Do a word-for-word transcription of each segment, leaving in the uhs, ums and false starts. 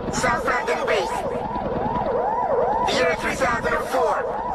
South London based. The year three thousand four.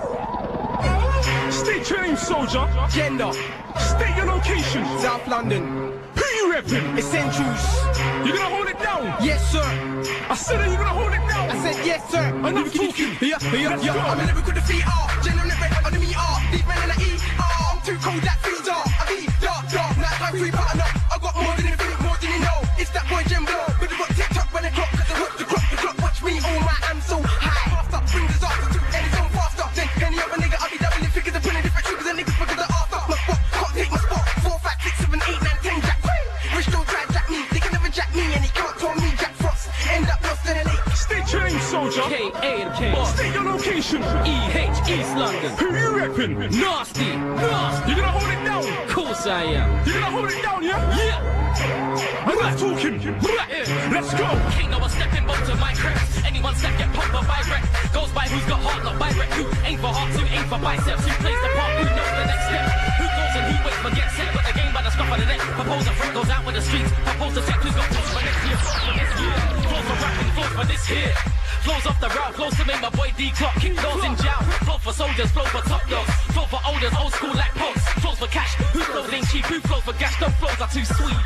State your name, soldier. Gender. State your location. South London. Who you repping? Essentials. You gonna hold it down? Yes, sir. I said that you gonna hold it down. I said yes, sir. Enough talking. Yeah, yeah, Let's yeah. go. I'm a lyrical defeater. General never on the meter. These men in the E. Oh, I'm too cold, that feels dark. I be dark, dark. Night time free pattern up. I got more than you think, more than you know. It's that boy Jimbo. But I got TikTok when the clock, cause I watch the clock, the clock watch me. Oh my, I'm so high. Faster, bring disaster to any zone faster. Then any other nigga, I'll be doubling figures and putting different triggers and niggas because of after. My spot, can't take my spot. Four, five, six, seven, eight, nine, ten, jack. Rich don't try jack me. They can never jack me and he can't call me Jack Frost. End up lost in a lake. State your name, soldier. K A and K. State your location. E H East London. Who you repping? Nasty. Nasty. You gonna hold it down? Of course I am. You gonna hold it down, yeah? Yeah. I'm not talking. Let's go. Ain't no one stepping both to my crest. Anyone step get popped by wreck. Goes by who's got heart, not by wreck. Who aim for hearts, who aim for biceps. Who plays the part, who knows the next step. Who goes and who waits but gets set. But the game by the scruff of the neck. Propose a friend goes out with the streets. Propose to check who's got close for next year. For this year. Flows for rapping, flows for this here. Flows off the route, flows to make my boy D-Clock. Kick doors in jail. Flow for soldiers, flow for top dogs. Flow for olders, old school like pogs. Flows for cash, who flows ain't cheap. Who flows for gas, no flows are too sweet.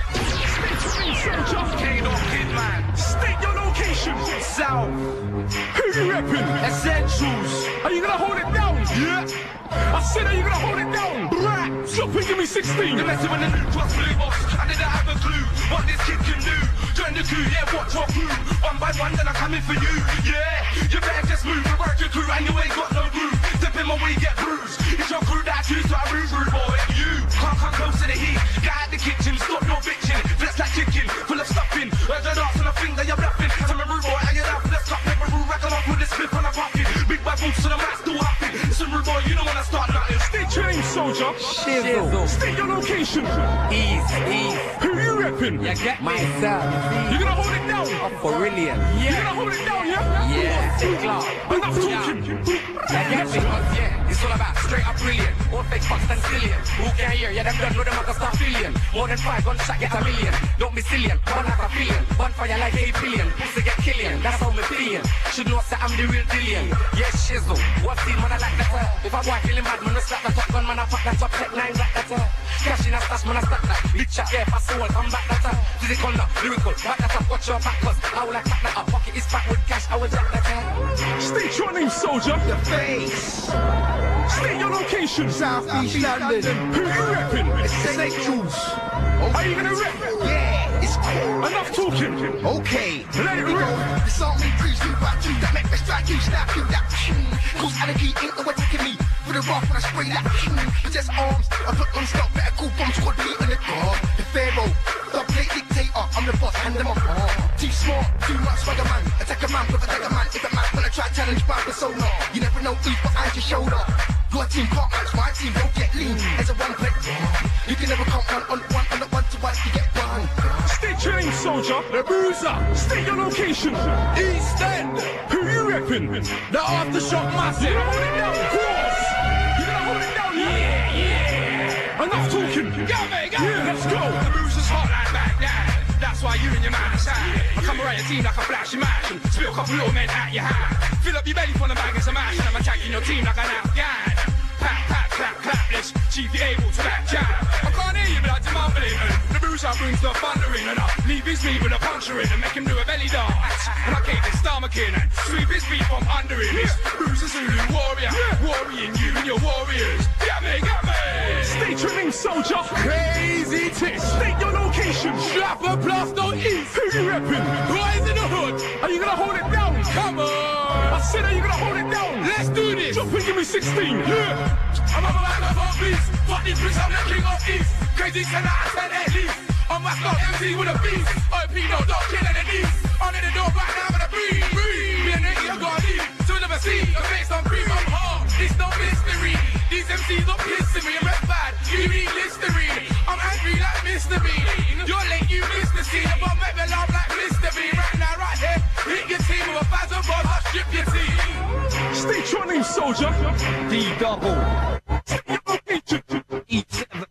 State your location. South. Who you repping? Essentials. Are you gonna hold it down? Yeah. I said, are you gonna hold it down? Right. Stop and give me sixteen. You're messing with the new cross blue box. I didn't have a clue what this kid can do. Join the crew, yeah, watch your crew. One by one, then I'm coming for you. Yeah, you better just move and work your crew, and you ain't got no groove. Step in my way, get bruised. It's your crew that choose to have rude, rude boy. You can't come close to the heat. Get out the kitchen, stop your bitching. Flex like chicken, full of stuffing. Urge the dance and I think that you're bluffing. Tell me rude boy, and you're laughing. Let's cut paper, rude, racking off with this flip and I'm popping. Big bad boots to the mat, still hopping. Listen, rude boy, you don't wanna start nothing. State your name, soldier. Shizzle. State your location. Ease, ease. Who you repping? You get myself. You gonna hold it down? For brilliant. You gonna hold it down, yeah? Yeah, sick club. Enough talking. You get me? Yeah, it's all about straight up brilliant. All fake fucks and sillion. Who can hear? Yeah, them done know them like a star billion. More than five gunshot get a million. Don't be silly, one like a billion. Bonfire like eight billion. Pussy get killian. That's how me billion. Should know that I'm the real dillion. Yeah, shizzle. What's the man I like that? Uh. If I boy feeling bad, man, I slap the top gun, man, I fuck that top tech nine like that. Uh. Cash in a stash, man, I stack that. Big chat, yeah, fast soul, come back that. Uh. Physical, no, lyrical. Back that up, watch your back, cause I will like pack that up. Pocket is fat with cash, I will jack that. Uh. State your name, soldier. The face. State your location. South East London. Who you repping? Essentials. Are you gonna rep? Yeah, it's cool. Enough talking. Okay. Let it rip. The song me preach you back to that make me strike you, snap you, that cause anarchy ain't the way taking me. For the rough when I spray that with just arms, I put on stop, better cool bomb squad beat on the car. The pharaoh, the plate dictator, I'm the boss, hand them a palm. Too smart, too much swagger man. Attack a man, with attack a man. If a man wanna try challenge my persona, you never know who's behind your shoulder. Your team can't match my team, don't get lean. As a one play, you can never count one on one on the one to one, you get one. State your name, soldier. The bruiser. State your location. East End. Who you repping? The aftershock massive. You gonna hold it down, of course. You gonna hold it down, yeah? Yeah. Enough talking. Go, mate, go. Yeah, let's go. The bruiser's hot like back down. That's why you and your man are sad. I come around your team like a flash and mash and spill a couple little men at your hand. Fill up your belly full of bangers and mash and I'm attacking your team like an Afghan. Pat, pat, clap, clap, let's see if you're able to back jam. I can't hear you, but I'm mumbling. The bruiser brings the thunder in and I leave his meat with a puncher in and make him do a belly dance. And I gave his stomach in and sweep his feet from under him. This bruiser Zulu warrior, worrying you and your warriors. Get me, get me. State your name, soldier. Crazy tits. State your location. Slapper Plasto East. Who you repping? Boys in the hood. Are you gonna hold it down? Come on. I said, are you gonna hold it down? Let's do this. Drop and give me sixteen. Yeah. I'm a man of all beats. Fuck these bricks, I'm the king of East. Crazy ten out of ten at least. I'm my stop M C with a beast. O P no dog killing the knees. I'm in the door right now with a breeze. Breeze. Me and Nicky, I gotta leave. So never see. The face on cream, I'm hard. It's no mystery. These M Cs don't pissing me. I'm rap bad. You need Listerine. I'm angry like Mister Bean. You're late, you missed the scene. I'm make me laugh like Mister Bean. Right now, right here. Hit your team with a thousand bars. I'll strip your team. State your name, soldier. D double. State your location. E seven.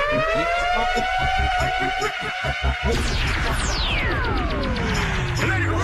Let it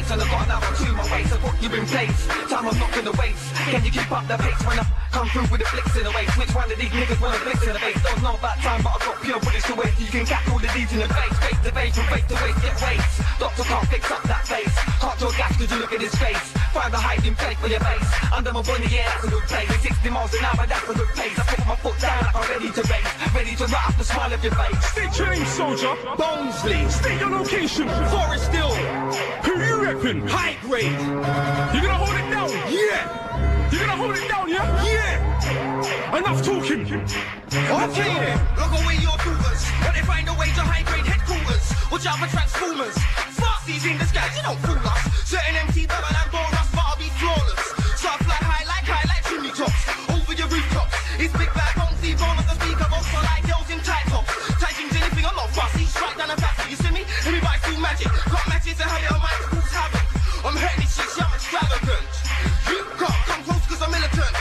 and I got another two my waist. I put you in place, time I'm not gonna waste. Can you keep up the pace when I come through with the flicks in the waist? Which one of these niggas wanna blitz in the face? Don't know about time, but I got pure bullets to waste. You can catch all the D's in the face, face to face, from face to face, get waste. Doctor can't fix up that face, can't draw gas cause you look at his face. Find a hiding place for your face, under my body, yeah, that's a good place. sixty miles an hour, that's a good pace. I put my foot down like I'm ready to race, ready to write up the smile of your face. State your name, soldier. Bonesley, State your location. Forest Hill, Who you reppin'? high grade, You gonna hold it down? yeah, You gonna hold it down, yeah? yeah. Enough talking. Okay then, lock away your daughters. But they find a way to high grade headquarters. Watch out for transformers. Farsies in the skies, you don't fool us. Certain M C Babylon and Boras, but I'll be flawless. So I fly high like high like chimney tops. Over your rooftops. It's big bad bouncy, born on the speaker box. I like girls in tight tops. Tight jeans, anything, I'm not fussy. Strike down a backseat, you see me? Everybody's too magic. Got matches to have it on my schools havoc. I'm heading these shits, yeah, I'm extravagant. You can't come close cause I'm militant.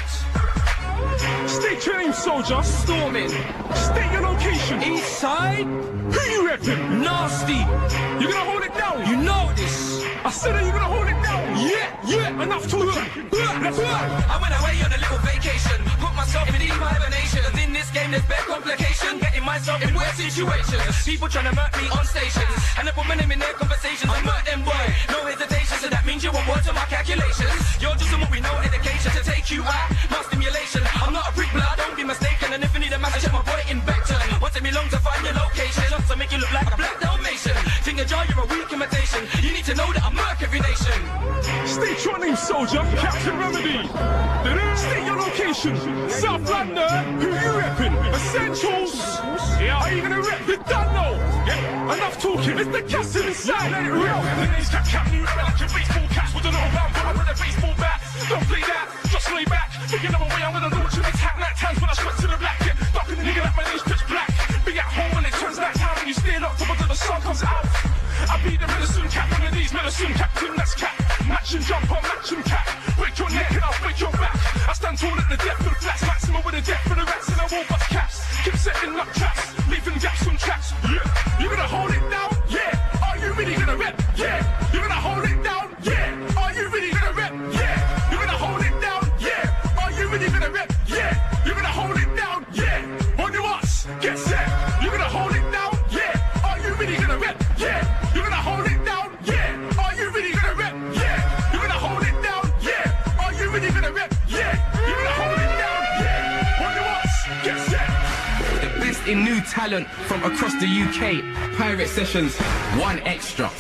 State your name, soldier. Storming. State your location. East side. Who you reppin'? Nasty. You gonna hold it down? You know this. I said that you gonna hold it down. Yeah, yeah. Enough talking. Let's go. I went away on a little vacation, put myself in deep hibernation. In this game there's bare complication, getting myself in weird situations. People trying to murk me on stations, and I put my name in their conversations. I murk them boy, no hesitation, so that means you want more to my calculations. You're just a what we know education to take you out, my stimulation. I'm not a freak, but I don't be mistaken. And if you need a match, I check my boy in Beckton. Won't take me long to find your location, just to make you look like a black Dalmatian. Think a jar, you're a weak imitation. You need to know that I murk every nation. State your name, soldier. Captain Remedy. State your location. South London. Who you reppin'? Essentials. Yeah. Are you gonna rep the Dunno? Yeah. Enough talking. It's the cats inside. Let it real. The name's Cap Cap New York. Like your baseball caps with a little round but with a baseball bat. Don't play that. Just lay back. Thinking of a way I'm gonna launch an attack. Night times when I sweat to the black. Yeah. Dark in the nigga like my name's pitch black. Be at home when it turns night time and you stand up top until the sun comes out. I be the medicine cap, one of these medicine captain, that's cap. Match and jump on, match and cap. Break your neck and I'll break your back. I stand tall at the depth of the flats, maximum with the depth of the rats, and I won't bust caps. Keep setting up traps, leaving gaps on tracks. Yeah, you gonna hold it down? Yeah. Are you really gonna rep? Yeah. You gonna hold it down? Yeah. Are you really gonna rep? Yeah. You gonna hold it down? Yeah. Are you really gonna rep? Yeah. You gonna hold it down? Yeah. On your ass, get set. You gonna hold it down? Yeah. Are you really gonna rep? Yeah. You're gonna hold it down? Yeah. Are you really gonna rep? Yeah. You're gonna hold it down? Yeah. Are you really gonna rep? Yeah. You're gonna hold it down? Yeah. On your ass, get set. The best in new talent from across the U K. Pirate Sessions, one extra.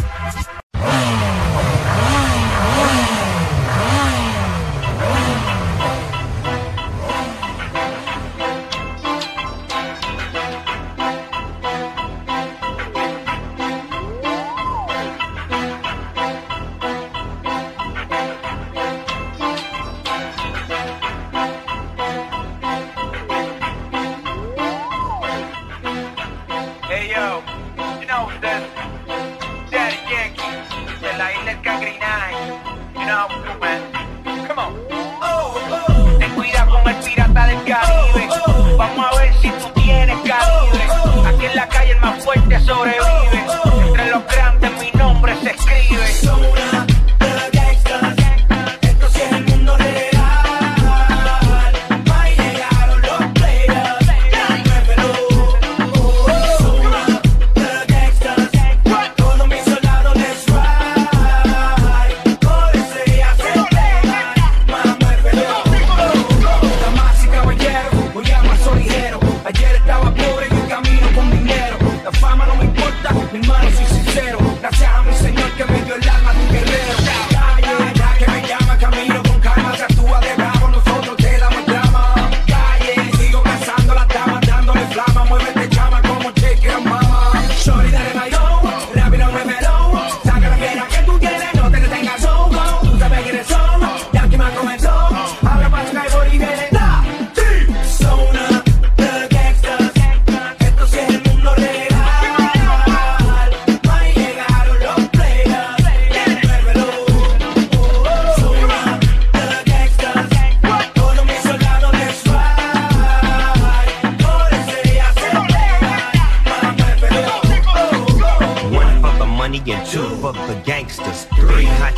Hey yo, you know this, Daddy Yankee, de la isla Cagri nine, you know how we do, man, come on. Ten cuidado con el pirata del Caribe, vamos a ver si tú tienes calibre. Aquí en la calle el más fuerte sobrevive, entre los grandes mi nombre se escribe.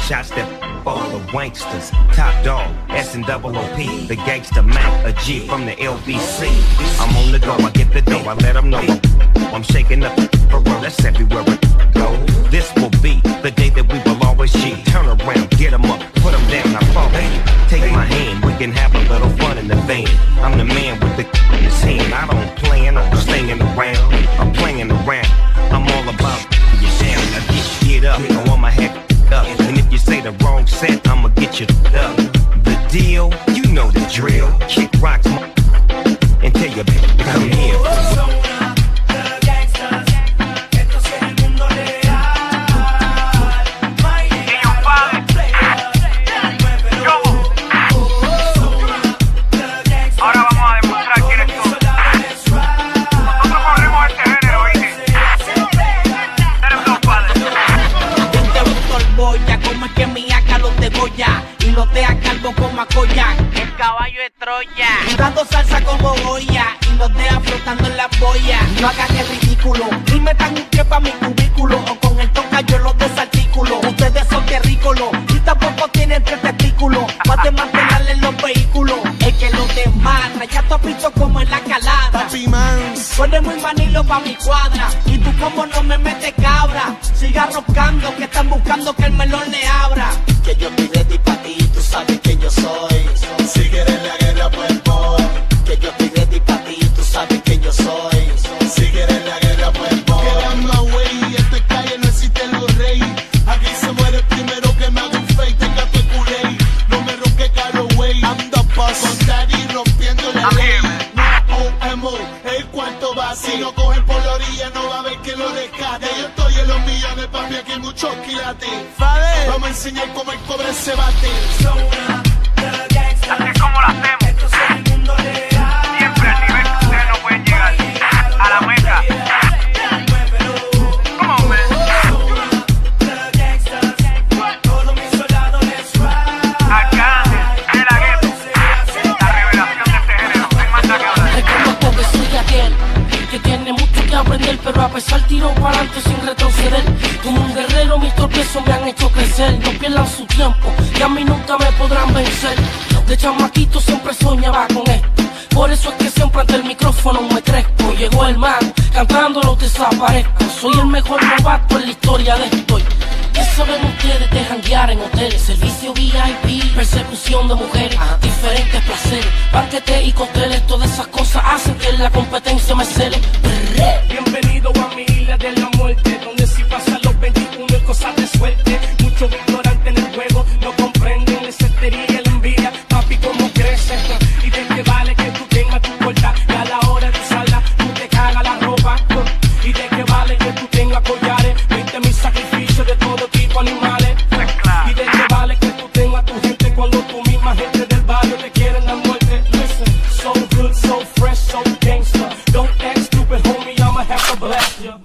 shots that all the wanksters. Top dog, S and double O P, the gangster Mac, a G from the L B C. I'm on the go, I get the dough, I let them know. I'm shaking up for real, that's everywhere I go. This will be the day that we will always G. Turn around, get them up, put them down, I fall. Take my hand, we can have a little fun in the van. I'm the man with the in his hand. I don't plan on staying around, I'm playing around. I'm all about you down, I get, get up, I want my head up. And if you say the wrong set, I'ma get you up. The deal, you know the drill. Kick rocks and tell your bitch to come here. Y los deja calvo como a Koyak. El caballo de Troya. Y dando salsa como Goya. Y los deja flotando en la boya. No hagan el ridículo. Ni metan un pie pa' mi cubículo. O con el toca yo los desarticulo. Ustedes son terrícolos. Y tampoco tienen tres testículos. Más de mantenerle en los vehículos. El que los demanda. Ya te has visto como en la calada. Papi man. Tú eres muy manilo pa' mi cuadra. Y tú como no me metes cabra. Siga roscando que están buscando que el melón le abra. Que yo estoy ready pa' ti, tú sabes que yo soy. Si quieres la guerra, pues voy. Que yo estoy ready pa' ti, tú sabes que yo soy. Si quieres la guerra, pues voy. Get out my way, esta calle no existe los reyes. Aquí se muere el primero que me haga un fake. Tenga tu culé, no me ronque caro, wey. I'm the boss, con daddy rompiendo la ley. No O M O, el cuarto va. Si no cogen por la orilla, no va a haber que lo rescate. Yo estoy en los millones, papi, aquí hay muchos quilates. Vamos a enseñar cómo el cobre se bate. Así es como lo hacemos. Siempre al nivel que ustedes no pueden llegar. A la meta. Come on, man. Arcángel, de la gueto. La revelación de este género. No hay más nada que hablar. Reconozco que soy aquel que tiene mucho que aprender, pero a pesar tiro para adelante sin retroceder. Como un guerrero mis tropiezos me han hecho crecer. No pierdan su tiempo, que a mí nunca me podrán vencer. De chamaquito siempre soñaba con esto. Por eso es que siempre ante el micrófono me crezco. Llegó el man, cantándolo desaparezco. Soy el mejor novato en la historia de esto. ¿Qué saben ustedes de janguear en hoteles? Servicio V I P, persecución de mujeres, diferentes placeres, banquetes y cócteles. Todas esas cosas hacen que la competencia me cele. Bienvenido a mi isla de la muerte, donde si pasan los veintiuno y cosas de suerte. Muchos ignorantes en el juego no comprenden la escetería y la envidia. Papi, cómo creces y de qué vale que tú tengas tu puerta y a la hora de usarla tú te cagas la ropa. Y de qué vale que tú tengas collares, veinte mil sacrificios de todo tipo animales. Y de qué vale que tú tengas tu gente cuando tu misma gente del barrio te quieren dar muerte. Listen, so good, so fresh, so gangster. Don't act stupid, homie, I'ma have to blast you.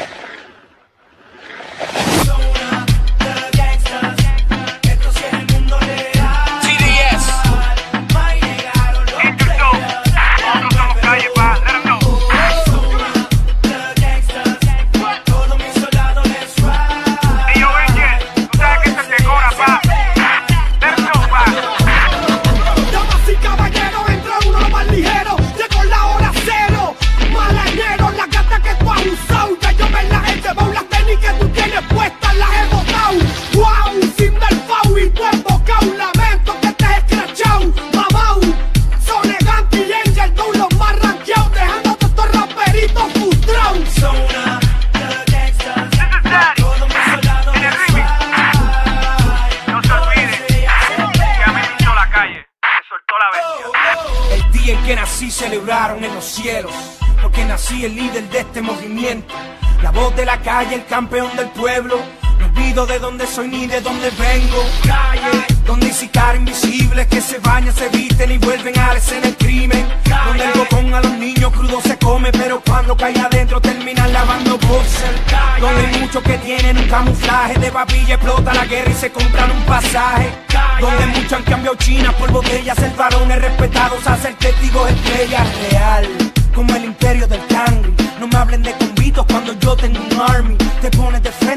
Celebraron en los cielos, porque nací el líder de este movimiento, la voz de la calle, el campeón del pueblo. No olvido de dónde soy ni de dónde vengo. Calle, donde hay sicarios invisibles que se bañan, se visten y vuelven a la escena del crimen. Calle, donde el bocón a los niños crudos se come, pero cuando cae adentro terminan lavando boxer. Donde hay muchos que tienen un camuflaje de papilla, explota la guerra y se compran un pasaje. Donde muchos han cambiado China por botellas, el varón es respetado a ser testigo estrella real, como el imperio del cangri. No me hablen de convitos cuando yo tengo un army. Te pones de frente como el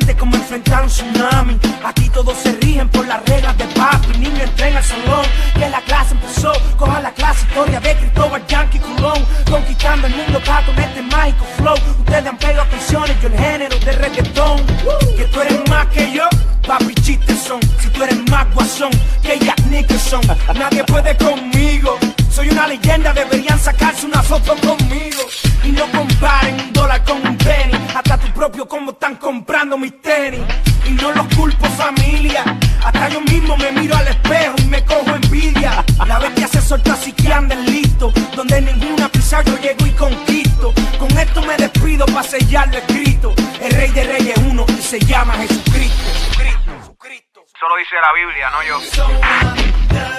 enfrentar un tsunami. Aquí todos se rigen por las reglas de papi. Niño entrena al salón, que la clase empezó. Coja la clase, historia de Cristóbal Yankee Colón. Conquistando el mundo pa' con este mágico flow. Ustedes han pegado canciones, yo el género de reggaetón. Que tú eres más que yo, papi, chistes son. Si tú eres más guasón que Jack Nicholson, nadie puede conmigo. Soy una leyenda, deberían sacarse una foto conmigo. Y no comparen un dólar con un penny. Hasta tu propio combo están comprando mis tenis. Y no los culpo, familia. Hasta yo mismo me miro al espejo y me cojo envidia. La bestia se soltó así que anden listo. Donde ninguna pisa yo llego y conquisto. Con esto me despido pa' sellar lo escrito. El rey de reyes es uno y se llama Jesucristo. Jesucristo, Jesucristo. Solo dice la Biblia, no yo.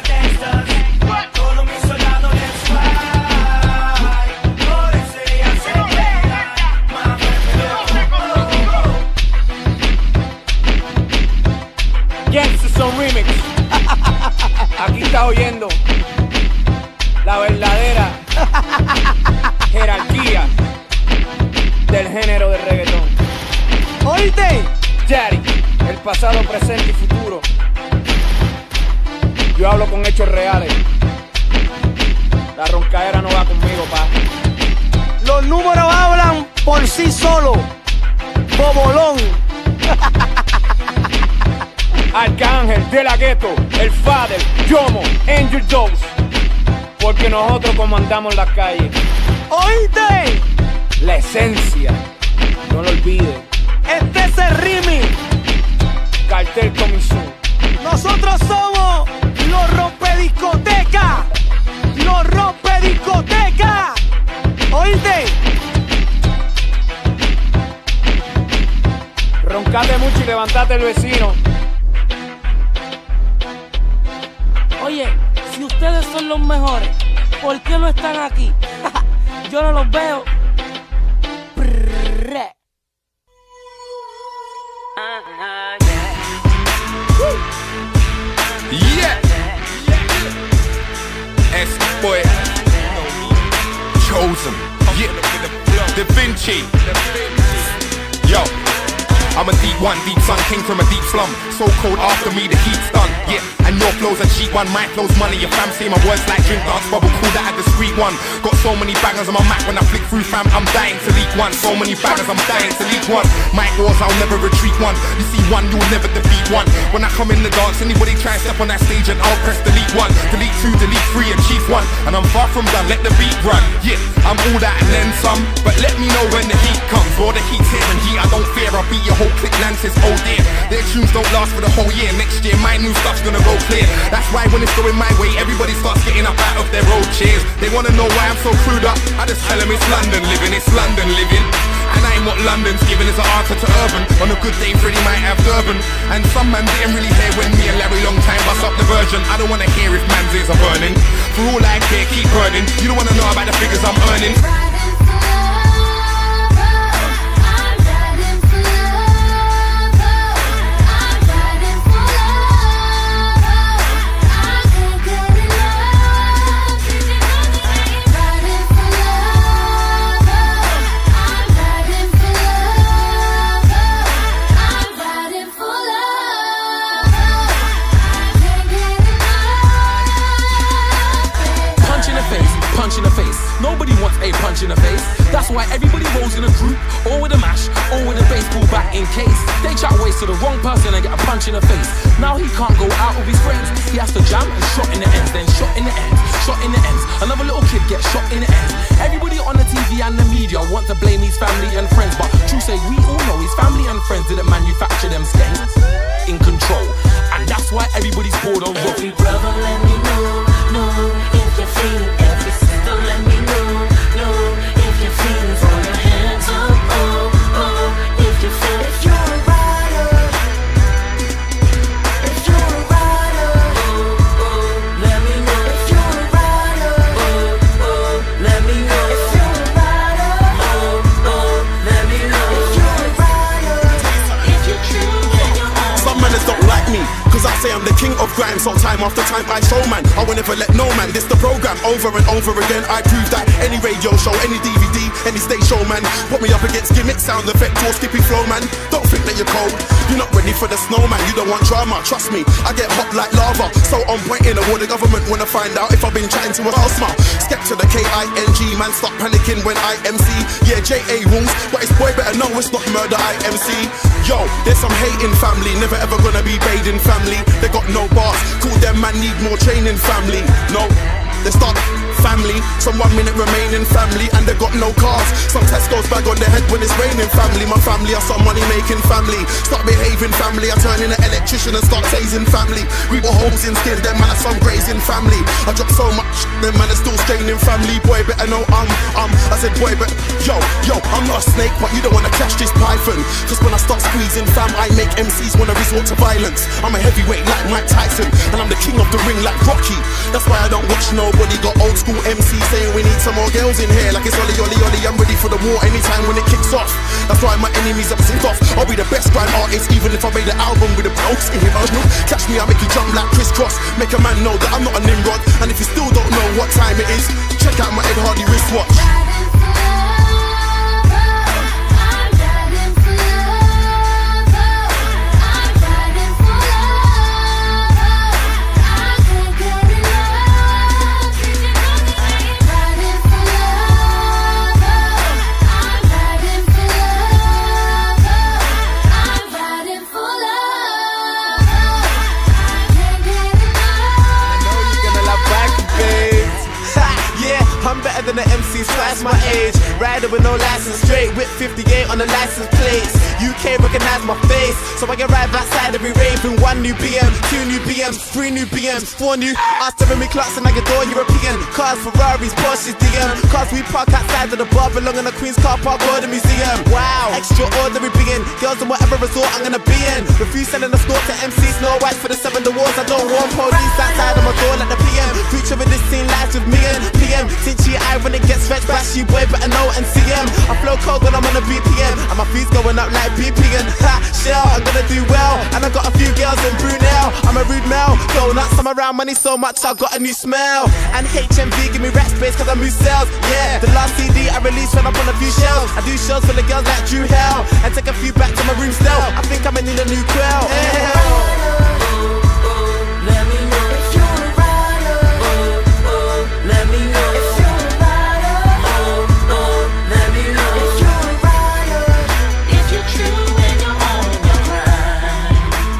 Todos mis soldados les fly. Por ese día se queda. Gangsta Son Remix. Aquí está oyendo la verdadera jerarquía del género de reggaetón. ¿Oíste? Daddy, el pasado, presente y futuro. Yo hablo con hechos reales. La roncadera no va conmigo, pa. Los números hablan por sí solos. Bobolón. Arcángel, De La Ghetto, El Fader, Yomo, Angel Dose. Porque nosotros comandamos las calles. ¿Oíste? La esencia, no lo olvides. Este es el remix. Cartel Comisión. Nosotros somos los rompediscotecas. Los rompediscotecas. ¿Oíste? Roncate mucho y levantate el vecino. Oye, si ustedes son los mejores, ¿por qué no están aquí? Yo no los veo. Prrrre. Yeah. S-Boy. Chosen. Yeah. Da Vinci. Yo. I'm a deep one, deep son, came from a deep slum. So cold after me, the heat's done. Yeah, and your flow's a cheap one, my flow's money. Your fam say my words like drink dance bubble, cool that at the street one. Got so many bangers on my Mac when I flick through fam, I'm dying to leak one. So many bangers, I'm dying to leak one. Mic wars, I'll never retreat one. You see one, you'll never defeat one. When I come in the dance, anybody try and step on that stage and I'll press delete one. Delete two, delete three, and chief one. And I'm far from done, let the beat run. Yeah, I'm all that and then some. But let me know when the heat comes. Or the heat's here and heat, I don't fear. I'll beat your whole clique, Lances, oh dear. Their tunes don't last for the whole year. Next year, my new stuff's gonna go clear. That's why when it's going my way, everybody starts getting up out of their old chairs. They wanna know why I'm so clued up. I just tell them it's London living, it's London living. And I ain't what London's giving as an answer to urban. On a good day, Freddie might have Durban. And some man didn't really hear when me and Larry long time bust up the version. I don't wanna hear if man's ears are burning. For all I care, keep burning. You don't wanna know about the figures I'm earning. Punch in the face. Nobody wants a punch in the face. That's why everybody rolls in a group, or with a mash, or with a baseball bat in case they chat waste to the wrong person and get a punch in the face. Now he can't go out with his friends. He has to jam and shot in the ends, then shot in the ends, shot in the ends. Another little kid gets shot in the ends. Everybody on the T V and the media want to blame his family and friends, but true say we all know his family and friends didn't manufacture them skanks. In control, and that's why everybody's bored on rock. Every brother, let me know, know if you're feeling. Every sister, let me know, know if you're feeling. Throw your hands up, oh, oh, if you feel. If you're a rider, if you're a rider, oh, oh, let me know. If you're a rider, oh, oh, let me know. If you're a rider, oh, oh, let me know. If you're a rider, if you're true, then you're on. Some men don't like me, cause I say I'm the king of grime. So time after time I show man, I will never let no man. This the program, over and over again I prove that. Any radio show, any D V D, any stage show man, put me up against gimmicks, sound effect or skippy flow man. Don't think that you're cold, You're not ready for the snowman, you don't want drama. Trust me, I get hot like lava. So on point in the war, the government wanna find out if I've been chatting to a housemate. Skep to the K I N G, man stop panicking when I M C. Yeah, J A rules, but it's boy better know it's not murder I M C. Yo, there's some hating family, never ever gonna be bathing family. They got no bars, cool them man need more training family. No, they start family, some one minute remaining family, and they got no cars. Some Tesco's bag on their head when it's raining family. My family are some money making family. Start behaving family, I turn in an electrician and start tasing family. We were holes in skin, them man are some grazing family. I drop so much, them man are still straining family. Boy better know um, um, I said boy but yo, yo, I'm not a snake, but you don't wanna catch this python. Cause when I start squeezing fam, I make M Cs wanna resort to violence. I'm a heavyweight like Mike Tyson, and I'm the king of the ring like Rocky. That's why I don't watch nobody, got old school M C saying we need some more girls in here. Like it's Ollie, Ollie, Ollie, I'm ready for the war anytime when it kicks off. That's why my enemies are pissed off. I'll be the best grand artist even if I made an album with a bounce in it. Catch me, I'll make you jump like crisscross. Make a man know that I'm not a Nimrod. And if you still don't know what time it is, check out my Ed Hardy wristwatch. I'm better than the M Cs twice my age. Rider with no license, straight whip fifty-eight on the license plates. U K recognize my face, so I can ride outside every rave in one new B M, two new B Ms, three new B Ms, four new Aston Martin clocks and I adore European cars, Ferraris, Porsches, D M. Cars we park outside of the bar, belong in the Queen's car park or the museum. Wow, extraordinary being, girls in whatever resort I'm gonna be in. Refuse selling the store to M Cs, no white for the seven awards. I don't want police outside of my door like the P M. Future with this scene lives with me and P M. Tinchy eye when it gets stretched, bash you boy better know and C M. I flow cold when I'm on a B P M, and my feet's going up like B P M. Ha, shell, I'm gonna do well, and I got a few girls in Brunel. I'm a rude male, go nuts, I'm around money so much I got a new smell. And H M V give me rap space cause I move sales. Yeah, the last C D I released when I'm on a few shelves. I do shows for the girls like Drew Hell, and take a few back to my room still. I think I'm gonna need a new quell. Hell. Let me know if you're a rider. Oh, oh, let me know if you're a rider. Oh, oh, let me know if you're a rider. If you're true and you're on your grind.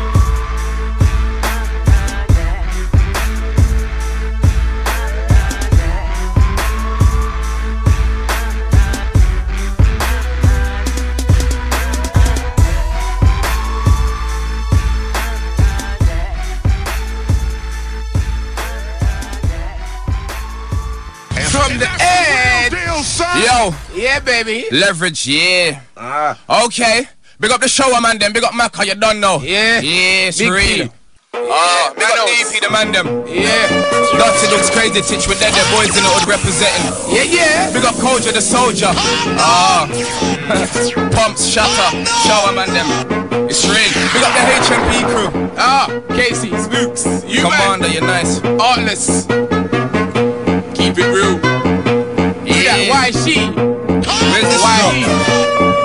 From the edge. Yo, yeah, baby. Leverage, yeah. Ah. Okay. Big up the shower, man, them. Big up Macca, you don't know. Yeah. Yeah, it's Big real. P. Ah, big up D P, the man, them. Yeah. Dirty looks crazy, Titch with dead, the boys in the hood representing. Yeah, yeah. Big up Koja, the soldier. Ah. Pumps, shatter, shower, man, them. It's real. Big up the H M P crew. Ah, Casey, Spooks. You, Commander, man. You're nice. Artless. Keep it real. Yeah, why she? Where's this why?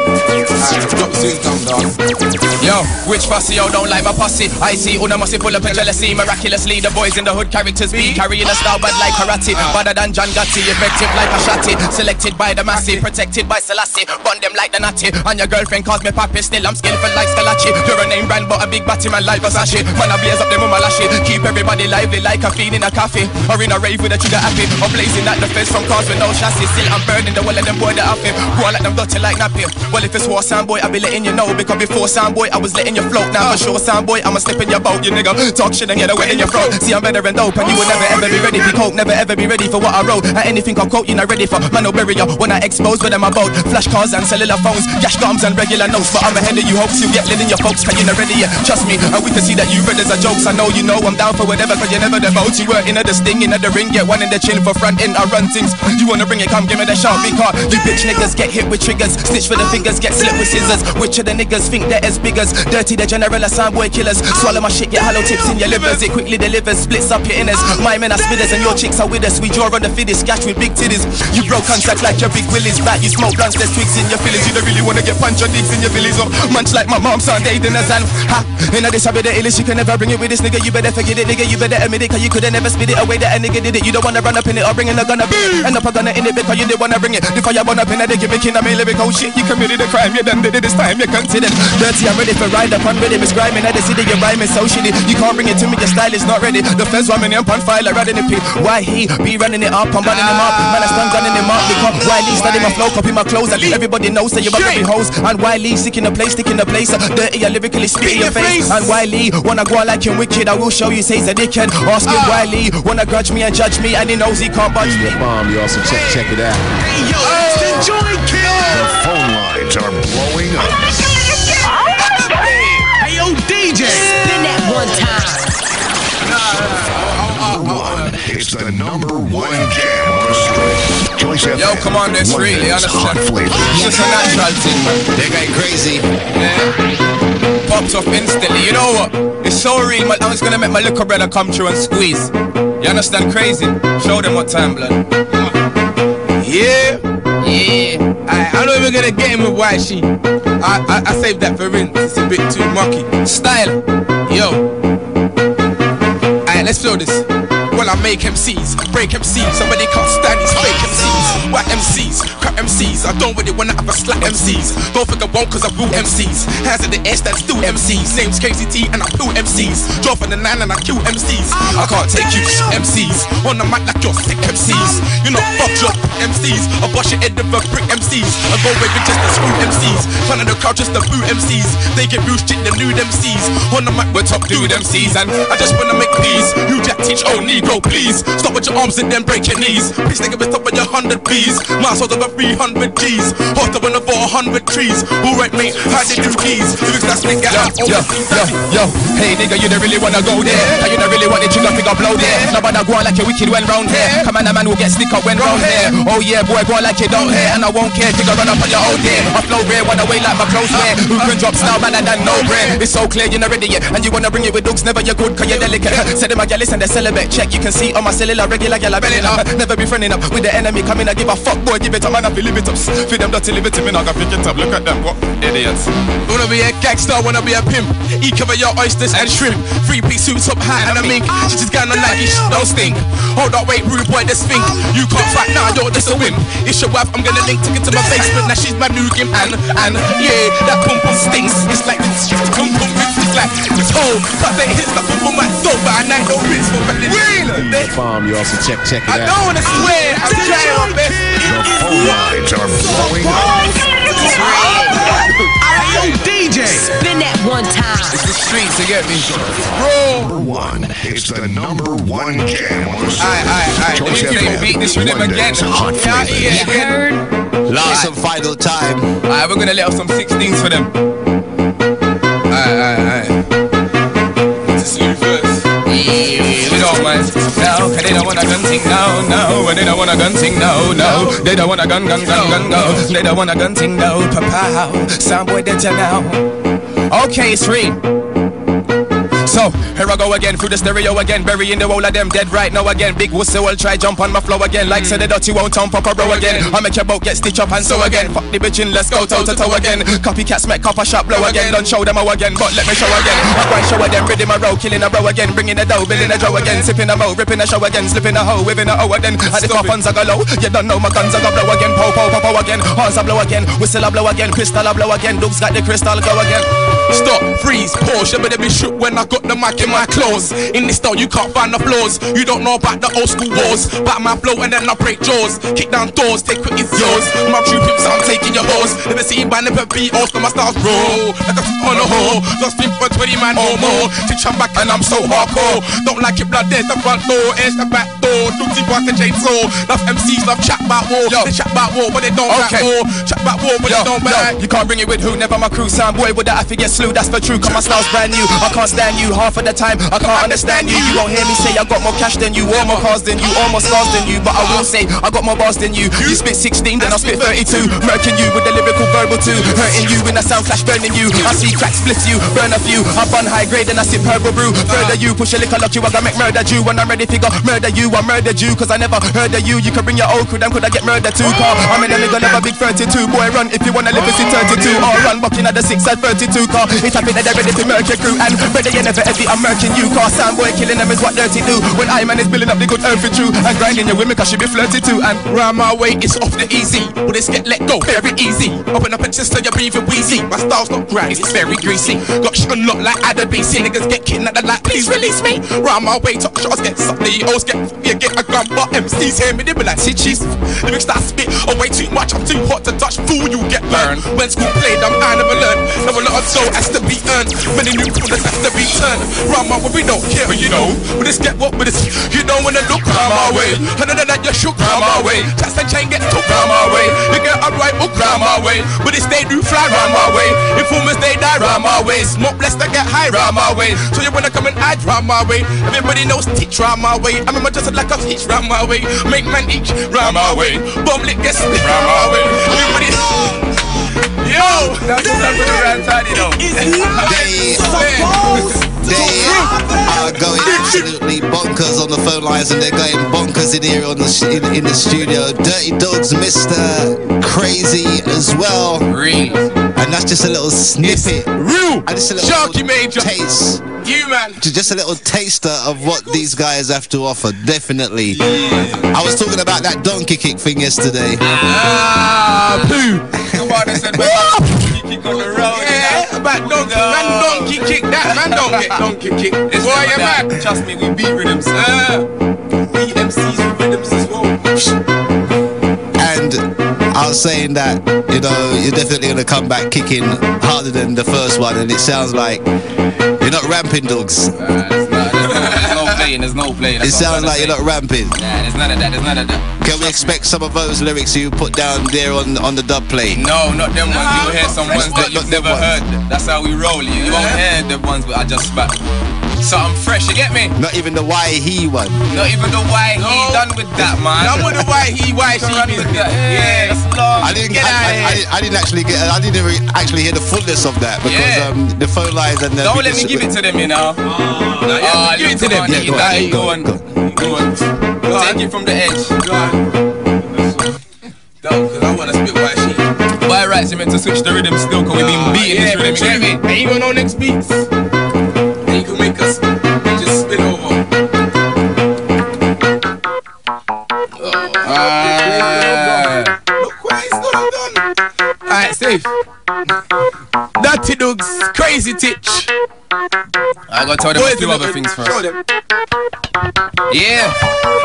Yo, which fussy, yo, don't like my posse. I see Una must pull up and jealousy. Miraculously, the boys in the hood characters be carrying a style bad like karate. Better than John Gotti, effective like a shotty. Selected by the massive, protected by Selassie. Bond them like the natty. And your girlfriend calls me papi, still I'm skillful like Scalacci. You're a name brand, but a big batty man like Versace. Man, I blaze up the mama lashy. Keep everybody lively like a fiend in a cafe. Or in a rave with a trigger happy. Or blazing at the face from cars with no chassis. Still I'm burning the well of them boy that happy. Go on like them dirty like nappy. Well, if it's war sound boy, I be letting you know. Because before sound boy, I was letting you float. Now for sure sound boy, I'ma step in your boat, you nigga. Talk shit and get away in your throat. See I'm better than dope, and you will never ever be ready for coke. Never ever be ready for what I wrote. And anything I quote, you're not ready for. Man, I'll bury you when I expose with them about flash cars and cellular phones, cash gums and regular notes. But I'm ahead of you, hopes you get lit in your folks, cause you're not ready yet. Trust me, and we can see that you read as a jokes. I know you know I'm down for whatever, cause you never devote. You were in the sting, in the ring, get one in the chin for front end. I run things. You wanna bring it, come give me the shot, because you bitch niggas get hit with triggers, stitch for the fingers, get slit with scissors. Which of the niggas think they're as big as dirty, the general, a soundboy killers. Swallow my shit, get hollow tips in your livers. It quickly delivers, splits up your inners. My men are spitters and your chicks are with us. We draw on the fittest, gash with big titties. You broke contact like your big willies. Back, you smoke blunts, there's twigs in your feelings. You don't really wanna get punched or dicks in your billies. Or munch like my mom's Sunday dinners. And ha, in this I be the illest. You can never bring it with this nigga. You better forget it, nigga. You better admit it, cause you could've never spit it away that a nigga did it. You don't wanna run up in it or bring in a gun up in it. End up a gunner in it because you didn't wanna bring it. The fire burn up in it, they give it king. I mean, lyrical shit. You committed a crime, you done did it this time. You considered dirty, I'm ready for ride up. I'm ready, Miss Grime. At the city, you're rhyming so shitty. You can't bring it to me, your style is not ready. The feds running up on fire, like riding the pit. Why he be running it up? I'm running him up. Man, I stand gunning him up. Because Wiley study my flow, copy my clothes. And everybody knows that you're about to be hoes. And Wiley sticking the place, sticking the place. Dirty, I lyrically spit in your face. And Wiley wanna go out like him wicked. I will show you, says a dickhead. Ask him Wiley wanna grudge me and judge me, and he knows he can't budge me. Bomb, you also check check it out. Hey yo, it's the Joint Killer. The phone lines are blowing up. Hey yo, D J. Spin that one time. One, it's the number one jam on the street. Choice F M. Yo, come on, this really, understand? It's just a natural thing, man. They going crazy. Yeah. Pops off instantly. You know what? It's so real, man. I'm just gonna make my little brother come through and squeeze. You understand? Crazy. Show them what time, blood. Yeah. Yeah. I, I'm not even gonna get him with white sheet. I, I, I saved that for Rinse. It's a bit too mucky. Style. Yo. Alright, let's flow this. Well, I make M Cs, break M Cs. Somebody can't stand these fake M Cs. White M Cs, crap M Cs. I don't really wanna have a slap M Cs. Don't think I won't cause I rule M Cs. Hands in the air, stand still M Cs. Name's K C T and I kill M Cs. Drop in the nine and I kill M Cs. I can't take you M Cs. On the mic like you're sick M Cs. You know, fuck your M Cs. I bust your head with a brick M Cs. I go away with just the screw M Cs. Front of the crowd just the boo M Cs. They get real shit, the nude M Cs. On the mic we're top dude M Cs. And I just wanna make peace. You jack teach old Negro, please. Stop with your arms and then break your knees. Please think of it, stop with your hundred P's. My soul's over three hundred G's. Hotter than over a hundred trees. Alright mate, how did you keys? Lyrics that's make it out. Yo, yo, yo, hey nigga, you don't really wanna go there. And you don't really want the trigger figure blow there. Nobody go on like you wicked when round here. Come on, a man will get stick up when round here. Oh yeah, boy, go on like you don't hear. And I won't care, figure run up on your own day. I flow rare, run away like my clothes wear. Who can drop style, man, and no brain. It's so clear, you're not ready yet. And you wanna bring it with looks, never you're good, cause you're delicate. Said them my gal, listen, they're celibate. Check, you can see on my cellular, regular gal, I belly up. Never be friending up with the enemy. Come in, I give a fuck, boy, give it up, man, I feel live it up. Feed them dirty, live it to me, now I pick it up. Look at them, what idiots. Wanna be a gangster, wanna be a pimp. Eat cover your oysters and shrimp. Three piece suits up high and a mink. She just got no Nike, don't stink. Hold up, wait, rude boy, this think. You can't fight now, nah, you're just a wimp. It's your wife, I'm gonna link ticket to my basement. Now she's my new gim and, and yeah, that pum pum stinks. It's like this shit, pum pum rips. It's like this whole, but they hits like pum pum my soul, but I night no rinse for better. Bomb, you also check check it I out. don't wanna swear, I'm trying my best. The phone lines are blowing up. Yo, D J. Spin that one time. It's the streets, you get me? Number one, it's the number one jam on the street. Aye, aye, aye. Let me see if they beat this rhythm again. Hot Yeah, yeah, again. Last and final time. Alright, we're gonna let off some sixteens for them. Aye, aye, aye. It's a smooth verse. You don't mind. No, cause they don't want a gun thing, no, no. They don't want a gun thing, no, no. They don't want a gun, gun, gun, gun, go. They don't want a gun thing, no. Papa, soundboy dead now. Okay, it's free. So, here I go again, through the stereo again, burying the whole of them dead right now again. Big wussy will try jump on my flow again, like say the dirty won't turn pop a row again. I make your boat get stitched up and so again. Fuck the bitchin', let's go toe to toe again. Copycats make copper shop blow again. Don't show them how again, but let me show again. I grind show them, rhythm a row, killing a row again. Bringing the dough, building a dough again. Sipping a mo, ripping a show again. Slipping a hoe, whipping a hoe again. And the coffins I go low, you don't know my guns I go blow again. Po, po, po, po again. Horns I blow again. Whistle I blow again. Crystal I blow again. Dukes got the crystal go again. Stop, freeze, pause. You better be shook when I got the mic in my clothes. In this style, you can't find the flaws. You don't know about the old school wars. Back my flow and then I break jaws. Kick down doors, take quick, it's yours. My true pimps, I'm taking your horse. Never seen by never be off, my stars roll. Like a on a hole. Lost flip for twenty man or more. Teach I'm back and I'm so hardcore. Don't like it, blood, there's the front door. Here's the back door. Doozy boy can chainsaw. Love M Cs, love chat about war. Yo. They chat about war, but they don't okay. back war. Chat about war, but yo, they don't back. You can't bring it with who, never my crew. Sound boy, would that have to get slew, that's for true. true, cause my style's brand new. I can't stand you, half of the time I can't understand you. You won't hear me say I got more cash than you, or more cars than you, or more stars than you. But I will say I got more bars than you. You spit sixteen, then I spit thirty-two. Murking you with the lyrical verbal too. Hurting you in a sound clash, burning you. I see cracks split you, burn a few. I bun high grade and I sip herbal brew. Further you, push a liquor lock you, I gotta make murder you. When I'm ready figure, murder you, I murdered you. Cause I never heard of you. You can bring your old crew, them could I get murdered too. Car, I'm in a nigga, never big thirty-two. Boy run if you wanna live in thirty-two. Or run bucking at the six at thirty-two. Car, it's happy that they're ready to murk your crew. And ready you never ever, I'm murking you. Car, sound boy killing them is what dirty do. When I man is building up the good earth for true. And grinding your women cause she be flirty too. And round my way, it's off the easy. But it's get let go, very easy. Open up and just so you're breathing wheezy. My style's not grand, it's very greasy. Got shit on lock like Adam B C. Niggas get kidnapped at the light, please release me. Round my way, top shots get sucked. The O's get, you get a gun, but M Cs hear me, they be like, see cheese. Lyrics start spit, oh way too much, I'm too hot to touch. Fool, you get burned. When school played, I'm I never learned. Now a lot of soul has to be earned. Many new folders have to be turned. Round my way, we don't care, but you know. But this get what with this, you don't wanna look round my way. And then that you shook round my way. Just and chain get took round my way. You get a right hook round my way. But this they do fly round my way. Informers they die round my way. Smoke blessed to get high round my way. So you wanna come and hide round my way. Everybody knows teach round my way. I remember just like a teach round my way. Make man each round my way. Bomb lick get split round my way. Everybody. Yo, that's just up with the round tiny though. They, they are going absolutely bonkers on the phone lines, and they're going bonkers in here on the sh in, in the studio. Dirty Dogs, Mister Crazy as well. Real. And that's just a little snippet. Real. And just a little Sharky Major. taste. You man. Just a little taster of what these guys have to offer. Definitely. Yeah. I was talking about that donkey kick thing yesterday. Ah, poo. Come on, I said, donkey kick on the road. Yeah, about donkey, man, donkey kick that, man, don't get donkey kick. It's boy, you mad. Trust me, we beat rhythms. Uh, beat M Cs with rhythms as well. And I was saying that, you know, you're definitely going to come back kicking harder than the first one, and it sounds like you're not ramping, Dogs. Uh, there's, no, there's, no, there's no playing, there's no playing. It sounds like say. You're not ramping. Nah, there's none of that, there's none of that. Can we expect some of those lyrics you put down there on on the dub plate? No, not them ones. You'll hear some ones that you've never heard. That's how we roll. You, you won't hear the ones that I just spat. Something fresh, you get me? Not even the why he one. Not even the why no. he done with that, man. Done with the why he, why she business. Yeah, that's long. I didn't, get I, out I, of here. I, I didn't actually get. I didn't even actually hear the fullness of that because yeah. um, the phone lines and the. Don't let me give it to them, you know. Oh, no, yeah, oh, give it to them. Yeah, go, on, go, on, go on, go on, go on. Take it from the edge. Go on. Don't, cause I wanna spit why she. By rights, you meant to switch the rhythm still, cause we been beating yeah, this rhythm. You get me? Ain't even on next beats. And you can make us just spit over. Alright, safe. Dirty Dogs, Crazy Titch. I gotta tell them a few other things first. Yeah.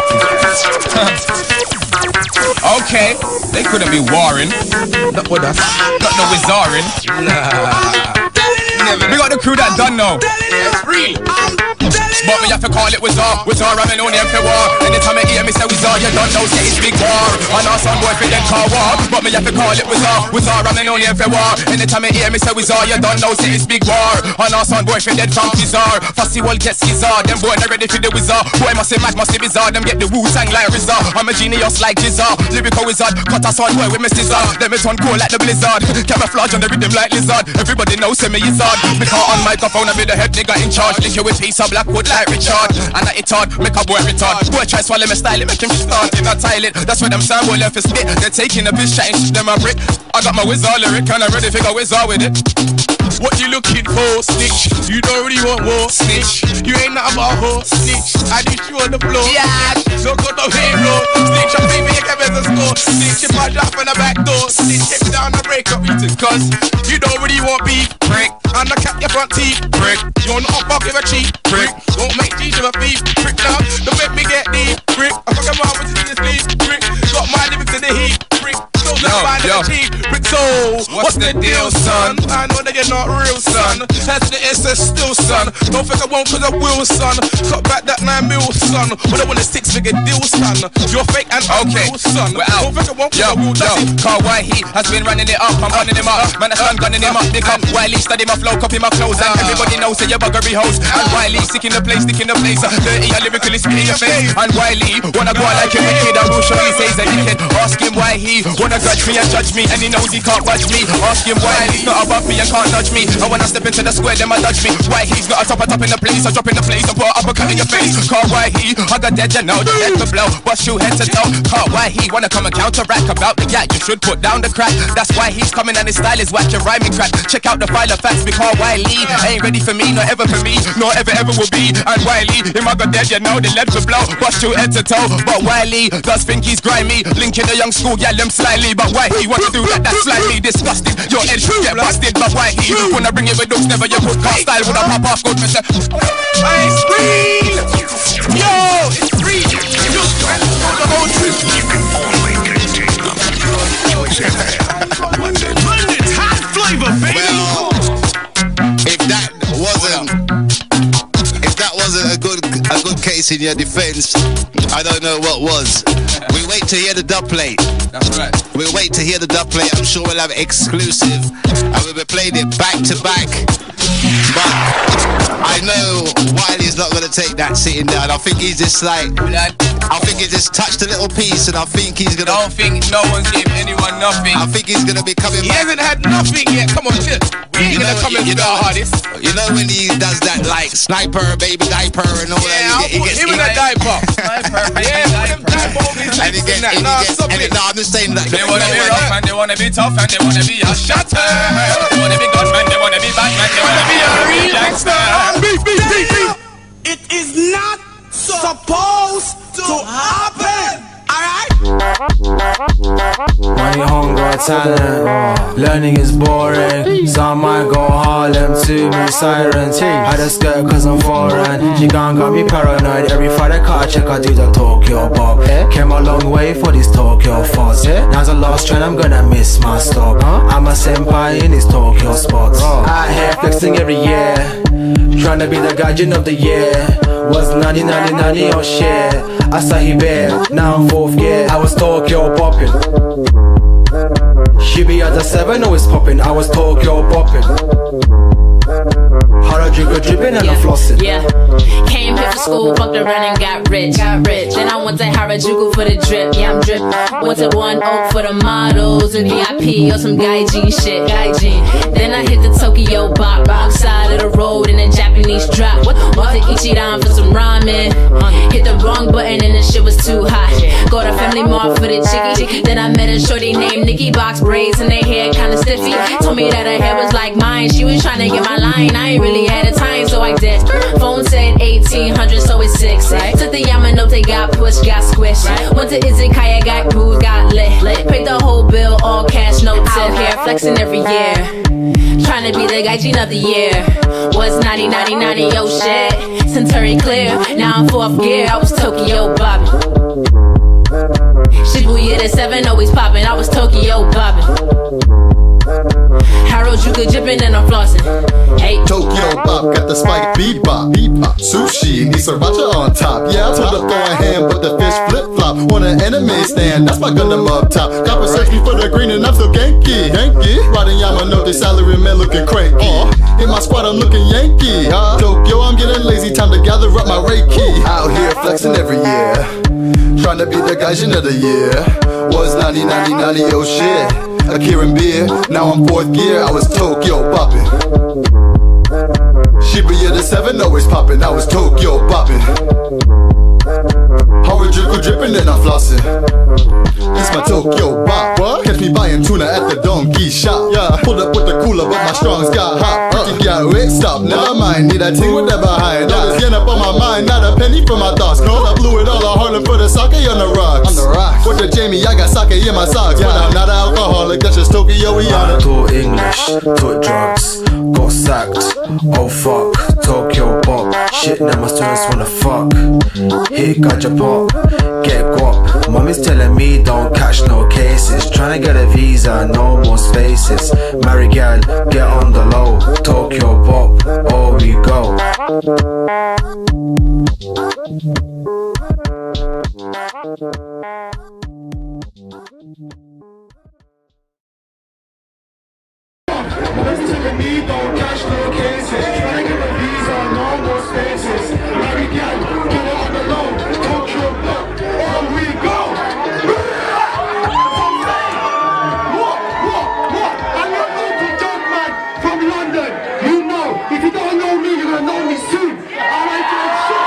Okay, they couldn't be warring. Not with us. Not no wizarding. Nah. Never. We got the crew that done now. It's real. But me have to call it wizard. Wizard, I'm in only for war. Anytime I hear me say wizard, you don't know, say it's big war. And our son boy for them car war. But me have to call it wizard. Wizard, I'm in only for war. Anytime I hear me say wizard, you don't know, say it's big war. And our son boy for them from wizard. Fussy will get skizard. Them boy not ready for the wizard. Boy must say mad, must be bizarre. Them get the Wu-Tang like wizard. I'm a genius like Jizzard. Lyrical wizard. Cut a son boy with me scissor. Them is one cool like the blizzard. Camouflage on the rhythm like lizard. Everybody knows me is hard. Because on microphone I be the head nigga in charge. Link you with piece of black wood like Richard. And that it's hard, make a boy retard. Boy try swallow me style, it make him start in a toilet. That's where them sound boy left for spit. They're taking a piss, chatting shit them a brick. I got my wizard lyric and I'm ready to go wizard with it. What you looking for, snitch? You don't really want war, snitch. You ain't nothing but a whore, snitch. I do you on the floor, yeah. So go to hero, snitch. I pay me a give us a score, snitch. You punch off on the back door, snitch. Get me down the break up, eating, cause you don't really want beef, prick. And I cap your front teeth, prick. You wanna up off, give a cheap, prick. Don't make cheese of a thief, prick. Now, don't make me get deep, prick. I fuck around with this sleep, prick. Got my lyrics in the heat, prick. So let's find the cheap, prick. So Yo, what's the deal, son? I know that you're not real, son. Head to the S S still, son. Don't think I won't cause I will, son. Cut back that nine mil, son. But I want a six figure deal, son. You're fake and I'm Okay, real, son. we're out. Don't think I won't cause Yo, I will, yo, that's it. Carl White Heat has been running it up. I'm running him up. Man, the sun gunning him up. Big up Wiley, study my flow, copy my clothes. And everybody knows that you're buggery hoes. And Wiley, stick in the place, stick in the place. Dirty, I lyrically spit in your face. And Wiley, wanna go out like a wicked. I will show you, says a dickhead. Ask him why he wanna grudge me and judge me. And he knows he can't budge me. Ask him why he's not above me and can't nudge me. And when I step into the square, then I dodge me. Why he's got a top, a top in the place. I drop in the place and put an uppercut in your face. Call why he, I got dead, you know, the head to blow. Bust you head to toe. Call why he wanna come and counteract about the yak. You should put down the crack. That's why he's coming and his style is whack. Your rhyming crap. Check out the file of facts. Because Wiley ain't ready for me, not ever for me, nor ever ever will be. And Wiley, him I got dead, you know, the lead to blow. Bust you head to toe. But Wiley does think he's grimy. Linking the young school, yeah, them slyly. But why he wanna do that? That's slightly disgusting. Your edge should get busted. But why he wanna bring it with those never your podcast style with a pop off good mister. It's real! Yo, it's real! You can the whole trip. You can only contain the choice in London's hot flavor, baby! Well, if that wasn't if that wasn't a good a good case in your defense, I don't know what was. We wait to hear the dub plate. That's right. We'll wait to hear the dub plate. I'm sure we'll have exclusive, and we'll be playing it back to back. But I know Wiley's not gonna take that sitting down. I think he's just like, I think he just touched a little piece, and I think he's gonna. Don't think no one's giving anyone nothing. I think he's gonna be coming He back. hasn't had nothing yet. Come on, chill. We ain't You gonna know, come and you do know, our hardest. You know when he does that like sniper, baby diaper, and all Yeah, I'll that. He put gets, him in a diaper. Yeah, put him diaper over his and he lips gets, and that. and he Nah, gets, stop and it. it, no, I'm just saying that. They wanna be rough and they wanna be tough and they wanna be a shatter. They wanna be gunman, they wanna be Batman, they wanna be a real gangster. Beef, beef, beef, beef. It is not supposed to happen. Alright? Money, hunger, talent. Learning is boring, so I might go Harlem to me sirens. Had a skirt cause I'm foreign. She gone got me paranoid. Every Friday car check I do the Tokyo Bob. Came a long way for this Tokyo fuzz. Now's the last train, I'm gonna miss my stop. I'm a senpai in these Tokyo spots. Out here flexing every year, trying to be the guardian of the year. Was ninety, ninety, ninety, oh shit. Asahi Bear, now I'm fourth gear. I was Tokyo popping. She be at the seven, always popping. I was Tokyo popping. Harajuku dripping and I'm flossing. Yeah, came here for school, fucked around and got rich. Got rich. Then I went to Harajuku for the drip. Yeah, I'm drip. Went to One Oak for the models and V I P or some gaijin shit. Gaijin. Then I hit the Tokyo Bop, wrong side of the road in a Japanese drop. Went to Ichiran for some ramen. Hit the wrong button and the shit was too hot. Go to Family Mart for the chicky. Then I met a shorty named Nikki, box braids and they hair kinda stiffy. Told me that her hair was like mine. She was trying to get my line. I ain't really had a time, so I did. Phone said eighteen hundred, so it's six. Took the Yamanote, got pushed, got squished. Went to Izakaya, got grooved, got lit. Paid the whole bill, all cash, no tip. Out here flexing every year, trying to be the gaijin of the year. Was ninety, ninety, ninety, yo shit. Centauri clear, now I'm fourth gear. I was Tokyo bobbing. Shibuya the seven, always popping. I was Tokyo bobbing. Harajuku dripping and I'm flossing. Hey, Tokyo Bop got the spike bebop, bebop. Sushi, need sriracha on top. Yeah, I told her throw a hand, but the fish flip flop on an anime stand. That's my Gundam up top. Copper search me for the green and I'm so Genki, Genki. Riding Yamanote, salary man looking cranky. Uh, in my squad I'm looking Yankee. Uh, Tokyo, I'm getting lazy, time to gather up my Reiki. Out here flexing every year, trying to be the gaijin of the year. Was ninety, ninety, ninety, oh shit. A Kirin beer, now I'm fourth gear. I was Tokyo popping. Shibuya the seven, always popping. I was Tokyo popping. Harajuku dripping and I'm flossing. It's my Tokyo bop. What? Catch me buying tuna at the donkey shop. Yeah, pulled up with the cooler, but my strongs got hot. Uh, yeah, wait, stop, never mind. Need a ting with that behind. All this yen up on my mind, not a penny for my thoughts. Cause I blew it all on Harlem for the sake on the rocks. On the rocks. With the Jamie, I got sake in my socks. Yeah. But I'm not an alcoholic, that's just Tokyo, we on I it. taught English, took drugs, got sacked. Oh fuck. Tokyo pop. Shit, now my students wanna fuck. Hit gadget pop, get guap. Mommy's telling me don't catch no cases. Tryna get a visa, no more spaces. Marry gal, get on the low. Tokyo pop, oh we go. Mommy's telling me don't catch no cases. Tryna get a visa, no more spaces. Marry gal, get on the low. Tokyo pop, oh we go. What, what, what? I'm your local dog man from London. You know, if you don't know me, you're gonna know me soon. Alright, guys, shit.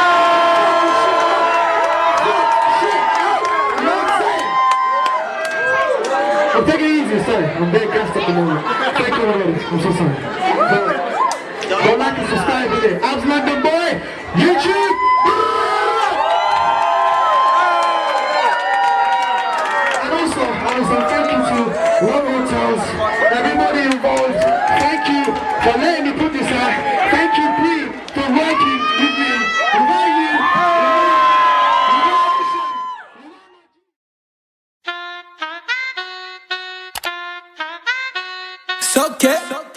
I'm taking it easy, sorry. I'm very gassed at the moment. Thank you already. I'm so sorry. But don't like and subscribe to it. Abs London boy, YouTube. And also, I was saying thank you to Love Hotels, everybody involved. Thank you for letting me put this out. Thank you, Bree, for working with me. Without you, it's okay.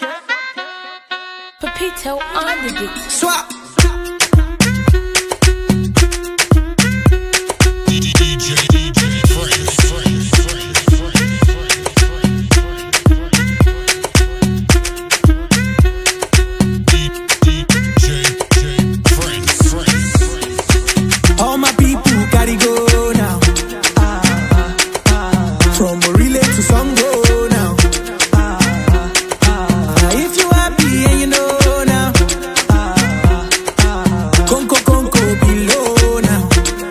Pepito on the beat. Swap. All my people gotta go now. From Morile to Songo now. If you happy and you know now, Conco Conco below now.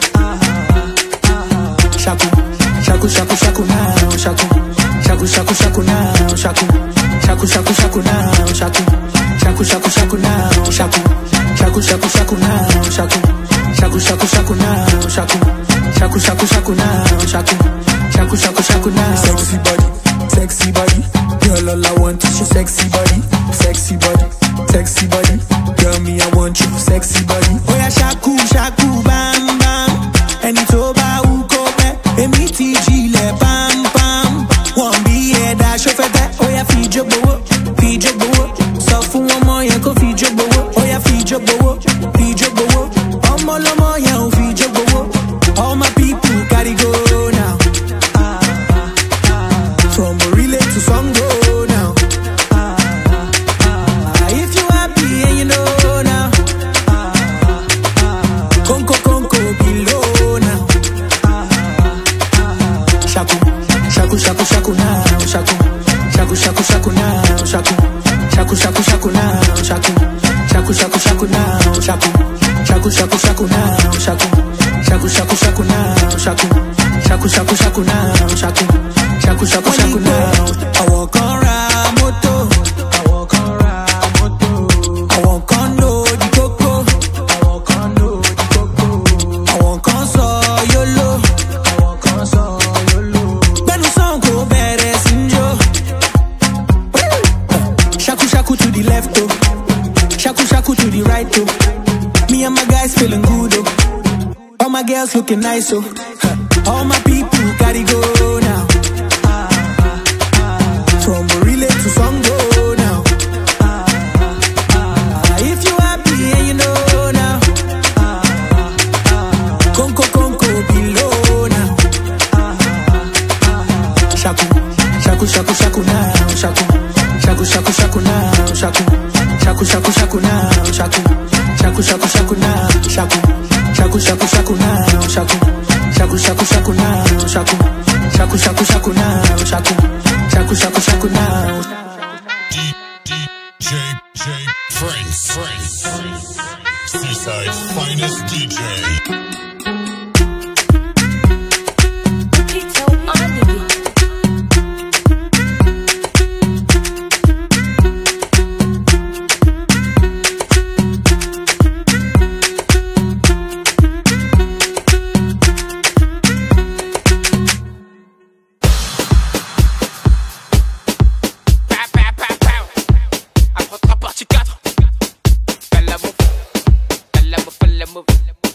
Shaku, shaku, shaku, shaku now, shaku, shaku, shaku, shaku now, shaku, shaku, shaku, shaku now, shaku, shaku, shaku, shaku now, shaku, shaku, shaku, shaku now, shaku, shaku, shaku, shaku now, shaku, shaku, shaku, shaku now, shaku, shaku, shaku, shaku now. Sexy body, sexy body, girl all I want is your sexy body, sexy body, sexy body, girl me I want you, sexy body. Oh yeah, shaku, shaku, bam bam, and it's over who go back, and me T G le bam bam. One be here that chauffeur that, oh yeah, feed your bow, feed your bow, so for one more you go feed your bow, oh yeah, feed your bow, feed your bow, I'm all on more you feed your bow. All my people gotta go now. From Morile to Songo now. If you happy and you know now, Conco Conco below now. Shaku, shaku, shaku, shaku now, shaku, shaku, shaku, shaku now, shaku, shaku, shaku, shaku now, shaku, shaku, shaku, shaku now, shaku, shaku, shaku, shaku now, shaku, shaku, shaku, shaku now, shaku, shaku, shaku, shaku now, shaku, shaku, shaku, shaku now. I walk on Ramoto, I walk on Ramoto, I walk on no di coco, I walk on no di coco, I walk on Soyolo, I walk on Soyolo. Benu songo bere sinjo, shaku shaku to the left oh, shaku shaku to the right oh. Me and my guys feeling good oh, all my girls looking nice oh. All my people gotta go now. From Morile to Songo now. If you happy and you know now, Conco Conco below now. Shaku, shaku, shaku, shaku now, shaku, shaku, shaku, shaku now, shaku, shaku, shaku, shaku now, shaku, shaku, shaku, shaku now, shaku, shaku, shaku, shaku now, shaku, shaku, shaku, shaku now, shaku, shaku, shaku, shaku now, shaku, shaku, shaku, shaku now. J J Friends, Friends, Seaside's finest D J. move.